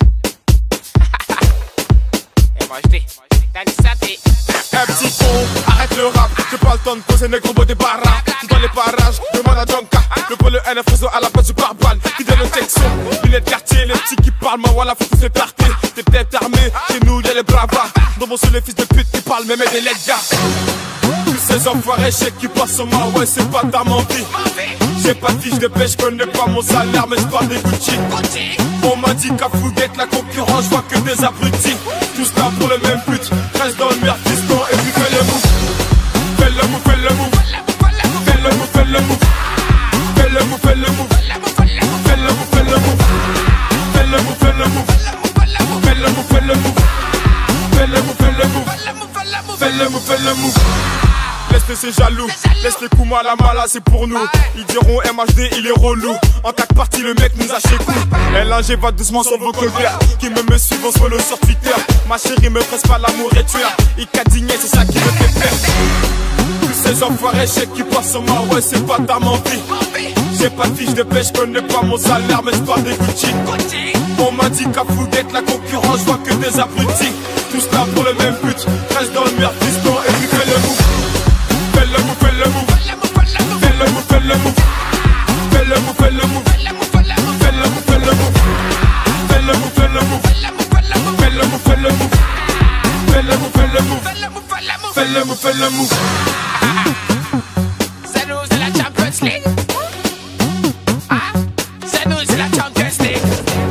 M H D, Danny Santé. Un petit con, arrête le rap. J'ai pas le temps de poser négro beau des barras. Tu dans les parages, demande à Jonka. Le polo N F réseau à la place du barbal. Qui donne le texto, lunettes quartier. Les petits qui parlent, ma voilà, faut tous les tarter. T'es peut-être armé, chez nous y'a les bravas. Dans mon seul les fils de pute qui parlent, même des lettres gars. Tous ces enfoirés chèques qui passent au mar, ouais, c'est pas ta mentie. J'ai pas de fiche de pêche, j'connais pas mon salaire, mais j'parle des Gucci. On m'a dit qu'à Fouguette, la concurrence, j'vois que des abrutis. Tous là pour le même but, reste dans le merde, fiston, et puis fais le move. Fais le move, fais le move. Fais le move, fais le move. Fais le move, fais le move. Fais le move, fais le move. Fais le move, fais le move. Fais le move, fais le move. Fais le move, fais le move. Fais le move, fais le move. Laisse-les c'est jaloux, laisse les coups mal à mal, c'est pour nous. Ils diront M H D il est relou. En quatre parties le mec nous a chez coup. L un G va doucement sur le vocabulaire. Qui me me suivent on se follow sur Twitter. Ma chérie me presse pas l'amour et tueur. Il cadigné c'est ça qui me fait perdre. Tous ces enfoirés chèques qui passent sur moi, ouais c'est pas ta mentie. J'ai pas de fiche de pêche, j'connais pas mon salaire, mais j'parle des Gucci. On m'a dit qu'à Fouguette la concurrence, j'vois que des abrutis. Tous là pour le même but, reste dans le merde fiston et puis fais le move. Fais le move, fais le move. Fais le move, fais le move. Fais le move, fais le move. Fais le move, fais le move. Fais le move, fais le move. Fais le move, fais le move. Fais le move, fais le move. Fais le move, fais le move. C'est nous, c'est la Champions League. Ah, c'est nous, c'est la Champions League.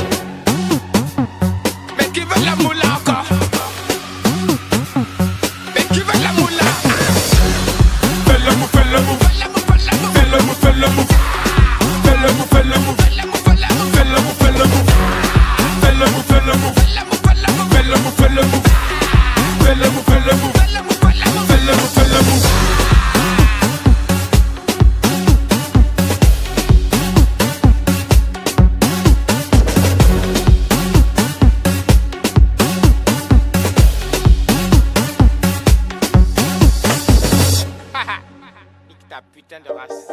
Mais qui veut la moula encore? Mais qui veut la moula? Fais le move, fais le move. Fais le move, fais le move. Fais le move, fais le move. Fais le move, fais le move. Fais le move, fais le move. Fais le move, fais le move. Fais le move, fais le move. Fais le move, fais le move. Nique ta putain de race.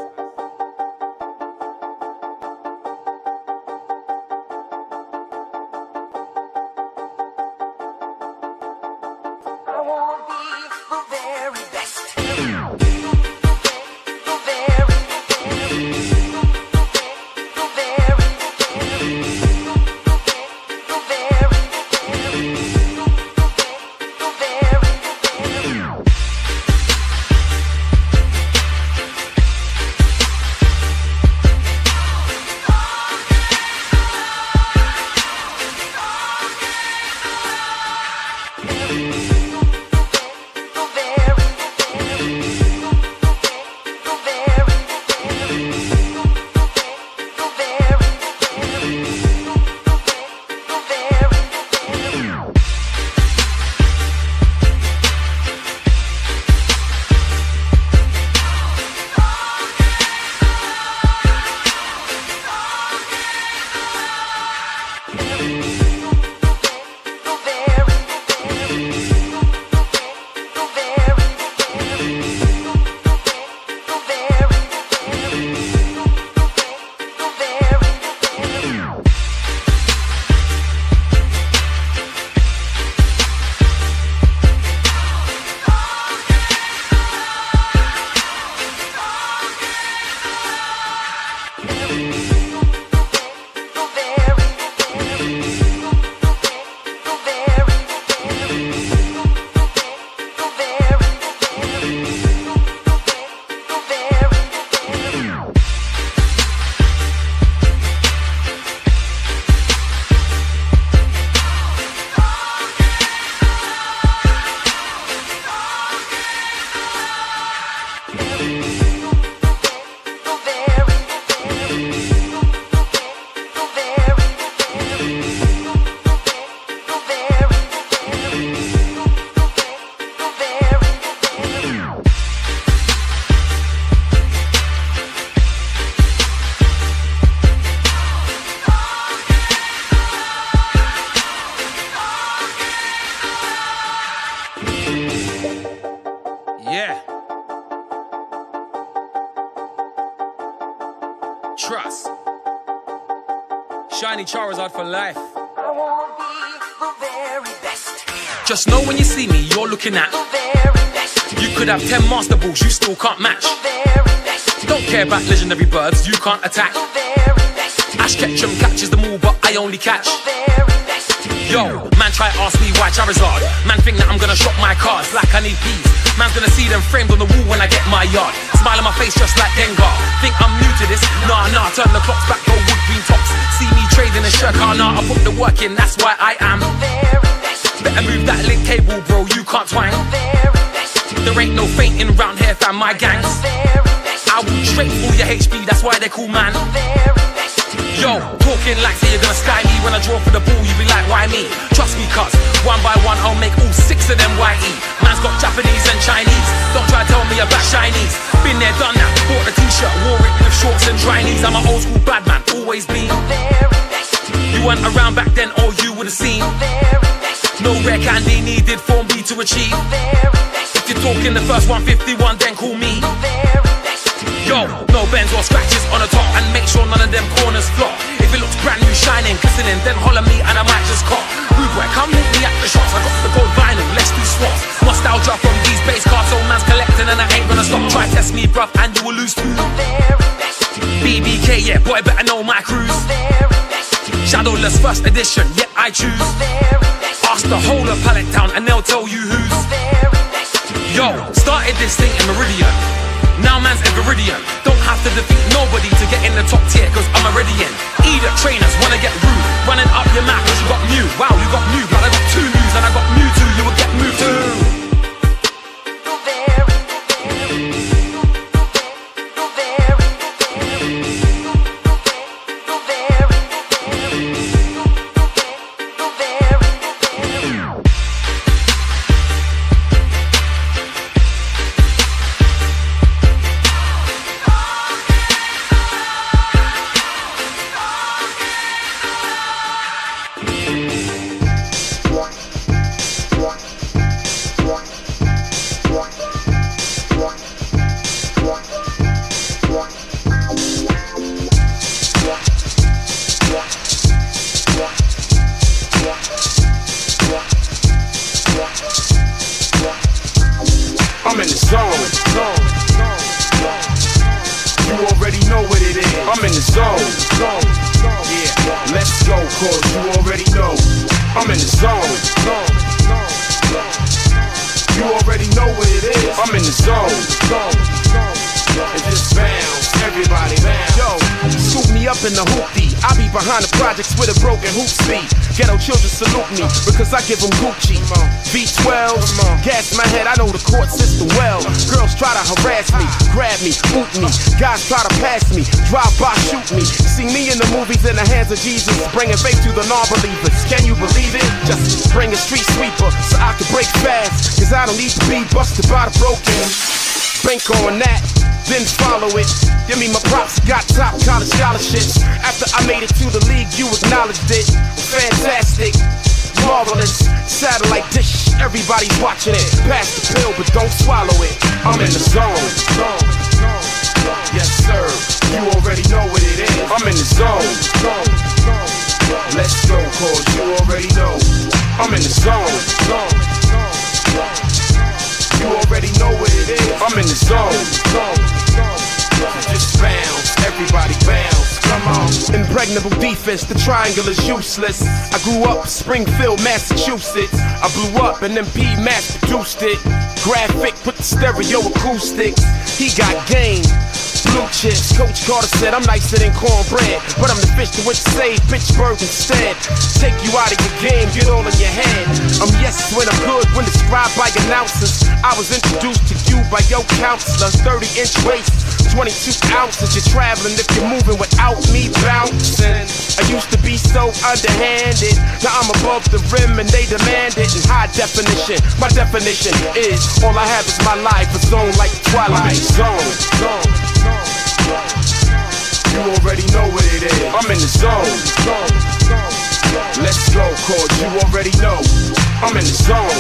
Yeah. Trust. Shiny Charizard for life. Just know when you see me, you're looking at. You could have ten master balls, you still can't match. Don't care about legendary birds, you can't attack. Ash Ketchum catches them all, but I only catch. Yo, man try ask me why Charizard. Man think that I'm gonna shop my cards like I need peas. Man's gonna see them framed on the wall when I get my yard. Smile on my face just like Gengar. Think I'm new to this? Nah, nah, turn the clocks back, go wood green tops. See me trading a shirt, car, nah, I put the work in, that's why I am. Better move that link cable, bro, you can't twang. There ain't no fainting round here, fam, my gangs. I will straight for your H P, that's why they cool, man. Yo, talking like say you're gonna sky me. When I draw for the ball, you be like, why me? Trust me, cuz one by one I'll make all six of them Y E. Man's got Japanese and Chinese. Don't try to tell me about Chinese. Been there, done that. Bought a t-shirt, wore it with shorts and dry knees. I'm an old school bad man, always been. You weren't around back then, all you would've seen. No rare candy needed for me to achieve. If you're talking the first one fifty-one, then call me. Yo, no bends or scratches on the top, and make sure none of them corners flop. If it looks brand new, shining, glistening, then holler me and I might just cop. Rude boy, come hit me at the shops. I got the gold vinyl, let's do swaps. Nostalgia from these bass cards, old man's collecting and I ain't gonna stop. Try test me, bruv, and you will lose too. B B K, yeah, boy, better know my crews. Shadowless first edition, yeah, I choose. Ask the whole of Pallet Town and they'll tell you who's. Yo, started this thing in Meridian. Now man's in Viridian. Don't have to defeat nobody to get in the top tier, cause I'm already in. Either trainers wanna get rude, running up your mouth cause you got Mew. Wow, you got Mew, but I got two Mews and I got Mewtwo, you will get Mewtwo. I'm in the zone. You already know what it is. I'm in the zone. Yeah, let's go, cause you already know. I'm in the zone. You already know what it is. I'm in the zone. And just bounce, everybody bounce. Yo, scoop me up in the hoopty. I be behind the projects with a broken hoop speed. Ghetto children salute me because I give them Gucci. V twelve, gas my head, I know the court system well. Girls try to harass me, grab me, boot me. Guys try to pass me, drive by, shoot me. See me in the movies in the hands of Jesus, bringing faith to the non-believers. Can you believe it? Just bring a street sweeper so I can break fast, cause I don't need to be busted by the broken. Bank on that, then follow it. Give me my props, got top college scholarships. After I made it to the league, you acknowledged it. Fantastic, marvelous, satellite dish, everybody's watching it. Pass the pill, but don't swallow it. I'm in the zone. Yes, sir, you already know what it is. I'm in the zone. Let's go, cause you already know. I'm in the zone. You already know what it is. I'm in the zone. Just bounce, everybody bounce. Come on. Impregnable defense, the triangle is useless. I grew up Springfield, Massachusetts. I blew up and M P mass produced it. Graphic, put the stereo acoustics. He got game. Blue chips, Coach Carter said I'm nicer than cornbread, but I'm the fish to which save Pittsburgh instead. Take you out of your game, get all in your head. I'm yes when I'm good, when described by announcers. I was introduced to you by your counselor. Thirty inch waist, twenty-two ounces. You're traveling if you're moving without me bouncing. I used to be so underhanded, now I'm above the rim and they demand it in high definition. My definition is all I have is my life, a zone like Twilight Zone. You already know what it is. I'm in the zone. Let's go, cause you already know. I'm in the zone.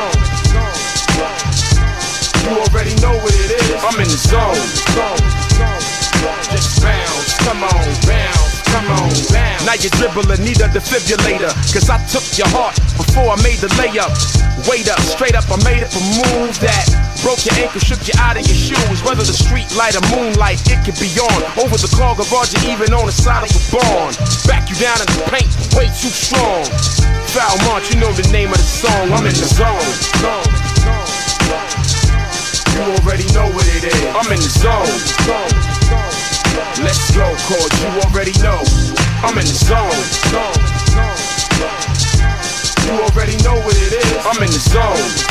You already know what it is. I'm in the zone. Just bounce, come on, bounce, come on, bounce. Now you dribble and need a defibrillator. Cause I took your heart before I made the layup. Wait up, straight up, I made it a move that broke your ankle, shook you out of your shoes. Whether the street light or moonlight, it could be on. Over the car garage, even on the side of a barn. Back you down in the paint, way too strong. Foul March, you know the name of the song. I'm in the zone. You already know what it is. I'm in the zone. Let's go, cause you already know. I'm in the zone. You already know what it is. I'm in the zone.